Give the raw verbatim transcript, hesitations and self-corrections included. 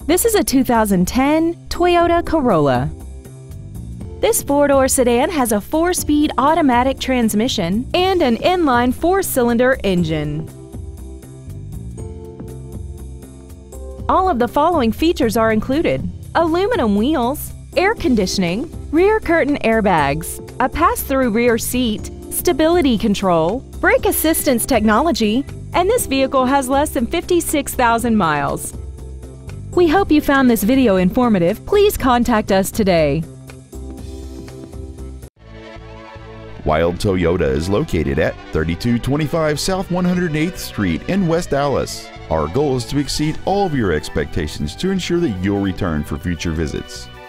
This is a two thousand ten Toyota Corolla. This four-door sedan has a four-speed automatic transmission and an inline four-cylinder engine. All of the following features are included: aluminum wheels, air conditioning, rear curtain airbags, a pass-through rear seat, stability control, brake assistance technology, and this vehicle has less than fifty-six thousand miles. We hope you found this video informative. Please contact us today. Wilde Toyota is located at thirty-two twenty-five South one hundred eighth Street in West Dallas. Our goal is to exceed all of your expectations to ensure that you'll return for future visits.